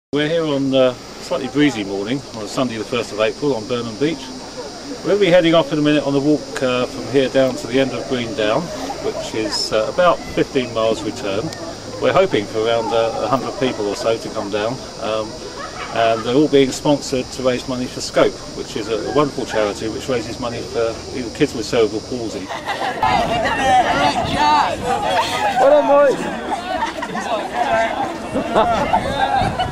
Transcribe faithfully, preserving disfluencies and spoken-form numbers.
We're here on a slightly breezy morning on a Sunday the first of April on Burnham Beach. We'll be heading off in a minute on the walk uh, from here down to the end of Brean down, which is uh, about fifteen miles return. We're hoping for around uh, one hundred people or so to come down, um, and they're all being sponsored to raise money for Scope, which is a, a wonderful charity which raises money for even kids with cerebral palsy. Well done, boys!